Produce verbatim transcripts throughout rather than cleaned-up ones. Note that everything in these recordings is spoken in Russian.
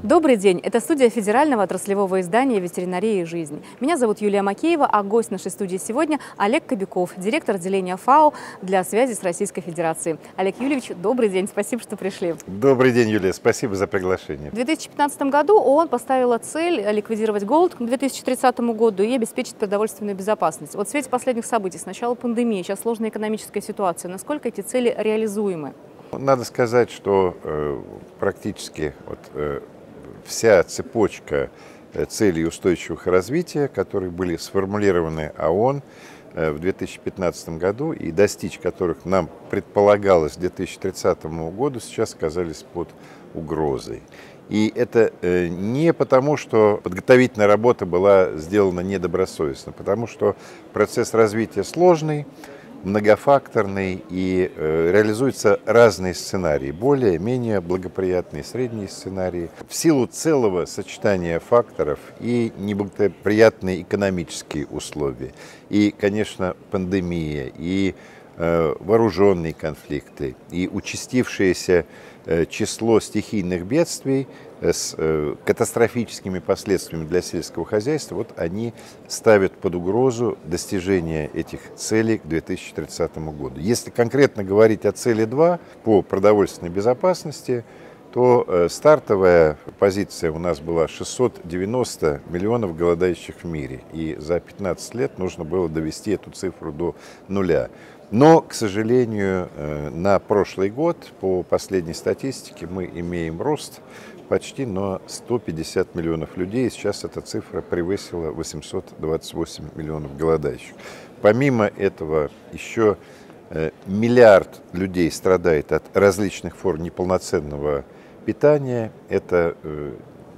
Добрый день! Это студия федерального отраслевого издания «Ветеринария и жизнь». Меня зовут Юлия Макеева, а гость нашей студии сегодня Олег Кобяков, директор отделения ФАО для связи с Российской Федерацией. Олег Юрьевич, добрый день, спасибо, что пришли. Добрый день, Юлия, спасибо за приглашение. В две тысячи пятнадцатом году ООН поставила цель ликвидировать голод к две тысячи тридцатому году и обеспечить продовольственную безопасность. Вот в свете последних событий, сначала пандемии, сейчас сложная экономическая ситуация, насколько эти цели реализуемы? Надо сказать, что э, практически вот, э, вся цепочка целей устойчивого развития, которые были сформулированы ООН в две тысячи пятнадцатом году и достичь которых нам предполагалось к две тысячи тридцатому году, сейчас оказались под угрозой. И это не потому, что подготовительная работа была сделана недобросовестно, потому что процесс развития сложный, многофакторный, и э, реализуются разные сценарии, более, менее благоприятные, средние сценарии. В силу целого сочетания факторов и неблагоприятные экономические условия, и, конечно, пандемия, и э, вооруженные конфликты, и участившееся э, число стихийных бедствий с э, катастрофическими последствиями для сельского хозяйства, вот они ставят под угрозу достижение этих целей к две тысячи тридцатому году. Если конкретно говорить о цели два по продовольственной безопасности, то э, стартовая позиция у нас была шестьсот девяносто миллионов голодающих в мире, и за пятнадцать лет нужно было довести эту цифру до нуля. Но, к сожалению, э, на прошлый год, по последней статистике, мы имеем рост почти на сто пятьдесят миллионов людей. Сейчас эта цифра превысила восемьсот двадцать восемь миллионов голодающих. Помимо этого, еще э, миллиард людей страдает от различных форм неполноценного питания. Это э,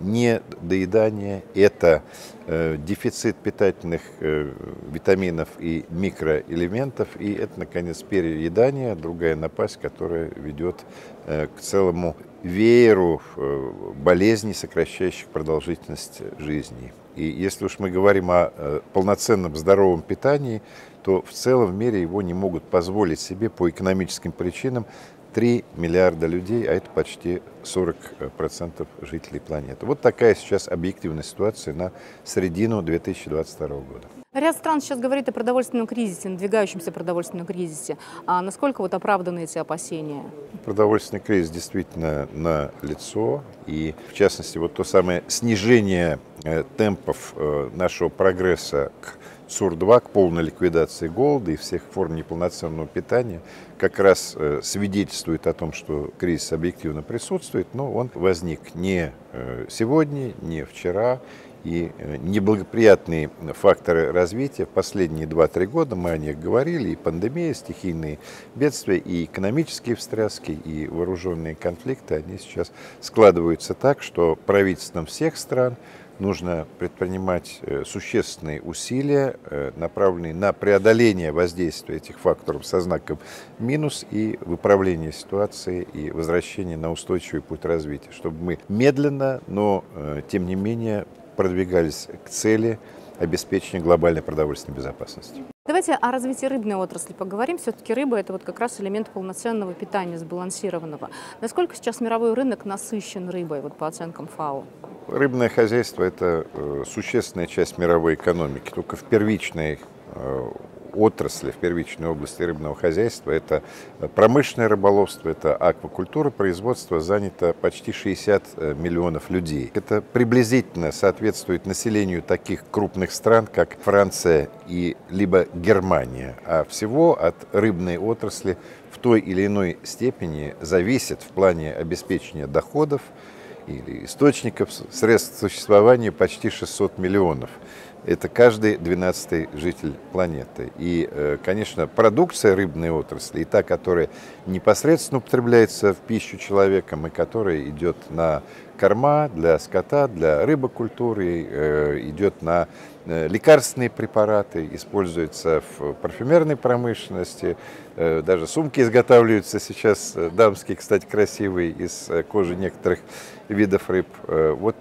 недоедание, это э, дефицит питательных э, витаминов и микроэлементов, и это, наконец, переедание, другая напасть, которая ведет э, к целому вееру э, болезней, сокращающих продолжительность жизни. И если уж мы говорим о э, полноценном здоровом питании, то в целом в мире его не могут позволить себе по экономическим причинам три миллиарда людей, а это почти сорок процентов жителей планеты. Вот такая сейчас объективная ситуация на середину две тысячи двадцать второго года. Ряд стран сейчас говорит о продовольственном кризисе, надвигающемся продовольственном кризисе. А насколько вот оправданы эти опасения? Продовольственный кризис действительно налицо, и в частности вот то самое снижение э, темпов э, нашего прогресса к ЦУР два, к полной ликвидации голода и всех форм неполноценного питания, как раз э, свидетельствует о том, что кризис объективно присутствует, но он возник не э, сегодня, не вчера. И неблагоприятные факторы развития в последние два-три года, мы о них говорили, и пандемия, стихийные бедствия, и экономические встряски, и вооруженные конфликты, они сейчас складываются так, что правительствам всех стран нужно предпринимать существенные усилия, направленные на преодоление воздействия этих факторов со знаком минус и выправление ситуации и возвращение на устойчивый путь развития, чтобы мы медленно, но тем не менее продвигались к цели обеспечения глобальной продовольственной безопасности. Давайте о развитии рыбной отрасли поговорим. Все-таки рыба – это вот как раз элемент полноценного питания, сбалансированного. Насколько сейчас мировой рынок насыщен рыбой, вот по оценкам ФАО? Рыбное хозяйство – это э, существенная часть мировой экономики. Только в первичной э, отрасли, в первичной области рыбного хозяйства, это промышленное рыболовство, это аквакультура, производство, занято почти шестьдесят миллионов людей. Это приблизительно соответствует населению таких крупных стран, как Франция и либо Германия. А всего от рыбной отрасли в той или иной степени зависит в плане обеспечения доходов или источников средств существования почти шестьсот миллионов. Это каждый двенадцатый житель планеты. И, конечно, продукция рыбной отрасли, и та, которая непосредственно употребляется в пищу человеком, и которая идет на корма для скота, для рыбокультуры, идет на лекарственные препараты, используются в парфюмерной промышленности, даже сумки изготавливаются сейчас, дамские, кстати, красивые, из кожи некоторых видов рыб. Вот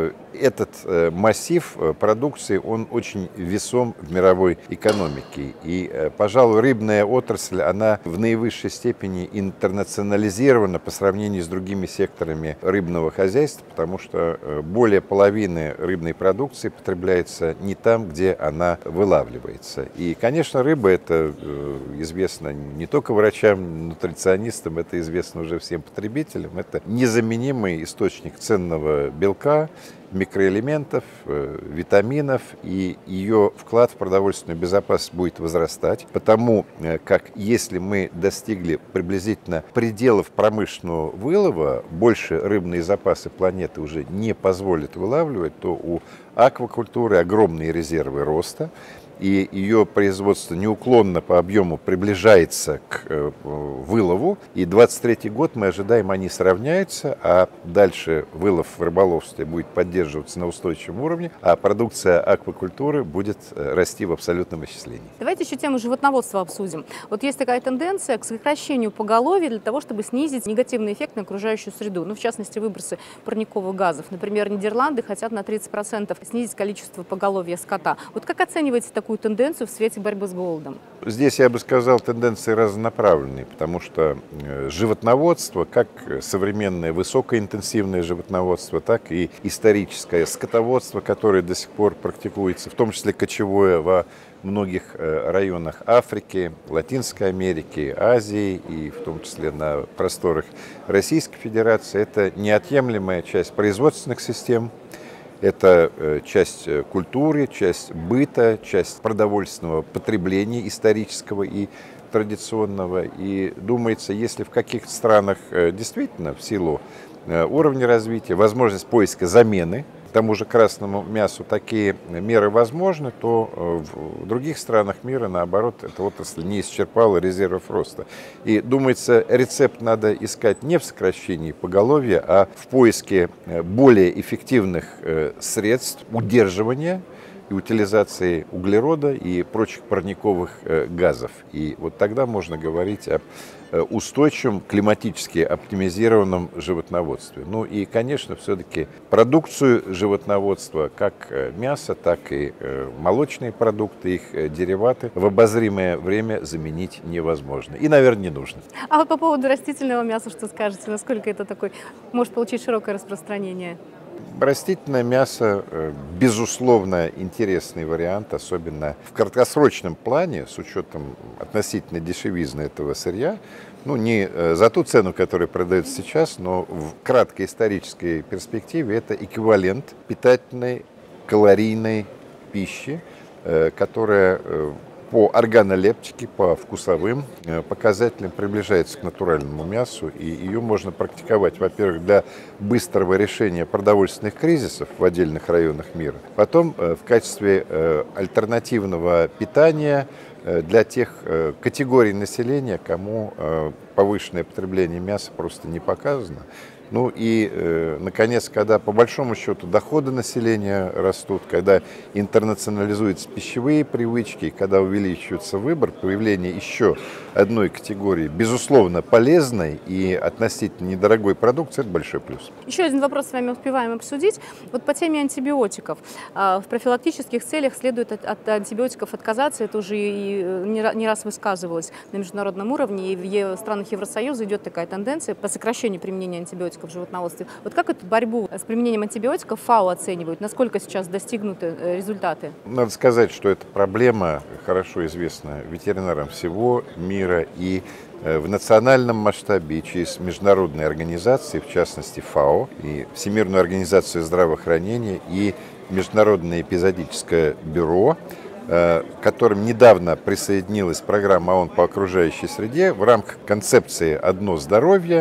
этот массив продукции, он очень весом в мировой экономике. И, пожалуй, рыбная отрасль, она в наивысшей степени интернационализирована по сравнению с другими секторами рыбного хозяйства. хозяйств, потому что более половины рыбной продукции потребляется не там, где она вылавливается. И, конечно, рыба, это известно не только врачам, нутриционистам, это известно уже всем потребителям. Это незаменимый источник ценного белка, микроэлементов, витаминов, и ее вклад в продовольственную безопасность будет возрастать, потому как если мы достигли приблизительно пределов промышленного вылова, больше рыбные запасы планеты уже не позволят вылавливать, то у аквакультуры огромные резервы роста, и ее производство неуклонно по объему приближается к вылову. И двадцать третий год мы ожидаем, они сравняются, а дальше вылов в рыболовстве будет поддерживаться на устойчивом уровне, а продукция аквакультуры будет расти в абсолютном исчислении. Давайте еще тему животноводства обсудим. Вот есть такая тенденция к сокращению поголовья для того, чтобы снизить негативный эффект на окружающую среду, ну, в частности, выбросы парниковых газов. Например, Нидерланды хотят на тридцать процентов снизить количество поголовья скота. Вот как оцениваете такую тенденцию в свете борьбы с голодом? Здесь, я бы сказал, тенденции разнонаправленные, потому что животноводство, как современное высокоинтенсивное животноводство, так и историческое скотоводство, которое до сих пор практикуется, в том числе кочевое во многих районах Африки, Латинской Америки, Азии и в том числе на просторах Российской Федерации, это неотъемлемая часть производственных систем. Это часть культуры, часть быта, часть продовольственного потребления исторического и традиционного. И думается, если в каких-то странах действительно в силу уровня развития, возможность поиска замены тому же красному мясу такие меры возможны, то в других странах мира, наоборот, эта отрасль не исчерпала резервов роста. И, думается, рецепт надо искать не в сокращении поголовья, а в поиске более эффективных средств удерживания и утилизации углерода и прочих парниковых газов. И вот тогда можно говорить об устойчивом, климатически оптимизированном животноводстве. Ну и, конечно, все-таки продукцию животноводства, как мясо, так и молочные продукты, их дериваты, в обозримое время заменить невозможно. И, наверное, не нужно. А вот по поводу растительного мяса что скажете? Насколько это такой может получить широкое распространение? Растительное мясо, безусловно, интересный вариант, особенно в краткосрочном плане, с учетом относительной дешевизны этого сырья. Ну, не за ту цену, которая продается сейчас, но в краткой исторической перспективе это эквивалент питательной калорийной пищи, которая по органолептике, по вкусовым показателям приближается к натуральному мясу, и ее можно практиковать, во-первых, для быстрого решения продовольственных кризисов в отдельных районах мира, потом в качестве альтернативного питания для тех категорий населения, кому повышенное потребление мяса просто не показано. Ну и, э, наконец, когда по большому счету доходы населения растут, когда интернационализуются пищевые привычки, когда увеличивается выбор, появление еще одной категории, безусловно, полезной и относительно недорогой продукции, это большой плюс. Еще один вопрос с вами успеваем обсудить. Вот по теме антибиотиков. В профилактических целях следует от, от антибиотиков отказаться, это уже и не раз высказывалось на международном уровне, и в странах Евросоюза идет такая тенденция по сокращению применения антибиотиков в животноводстве. Вот как эту борьбу с применением антибиотиков ФАО оценивают? Насколько сейчас достигнуты результаты? Надо сказать, что эта проблема хорошо известна ветеринарам всего мира, и в национальном масштабе и через международные организации, в частности ФАО, и Всемирную организацию здравоохранения, и Международное эпизодическое бюро, к которым недавно присоединилась программа ООН по окружающей среде. В рамках концепции «Одно здоровье»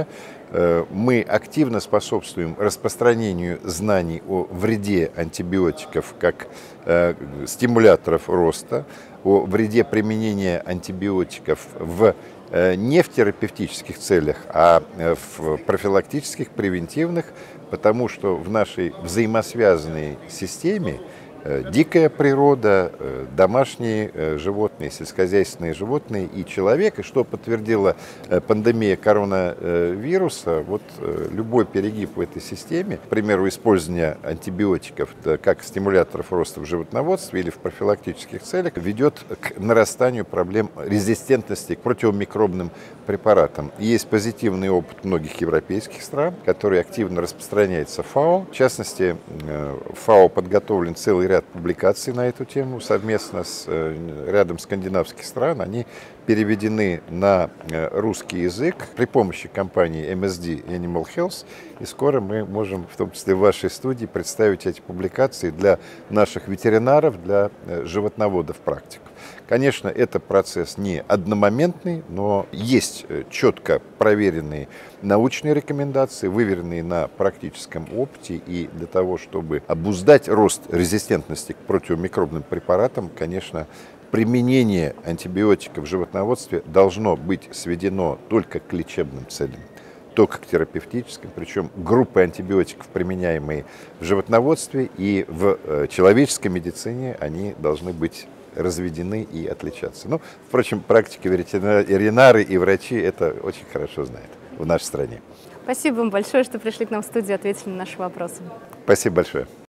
мы активно способствуем распространению знаний о вреде антибиотиков как э, стимуляторов роста, о вреде применения антибиотиков в э, не в терапевтических целях, а в профилактических, превентивных, потому что в нашей взаимосвязанной системе дикая природа, домашние животные, сельскохозяйственные животные и человек. И что подтвердила пандемия коронавируса, вот любой перегиб в этой системе, к примеру, использование антибиотиков как стимуляторов роста в животноводстве или в профилактических целях, ведет к нарастанию проблем резистентности к противомикробным препаратам. И есть позитивный опыт многих европейских стран, который активно распространяется в ФАО. В частности, в ФАО подготовлен целый ряд публикаций на эту тему совместно с рядом скандинавских стран. Они переведены на русский язык при помощи компании эм эс ди Animal Health. И скоро мы можем, в том числе в вашей студии, представить эти публикации для наших ветеринаров, для животноводов, практиков. Конечно, это процесс не одномоментный, но есть четко проверенные научные рекомендации, выверенные на практическом опыте. И для того, чтобы обуздать рост резистентности к противомикробным препаратам, конечно, применение антибиотиков в животноводстве должно быть сведено только к лечебным целям, только к терапевтическим, причем группы антибиотиков, применяемые в животноводстве и в человеческой медицине, они должны быть разведены и отличаться. Ну, впрочем, практики ветеринары и врачи это очень хорошо знают в нашей стране. Спасибо вам большое, что пришли к нам в студию и ответили на наши вопросы. Спасибо большое.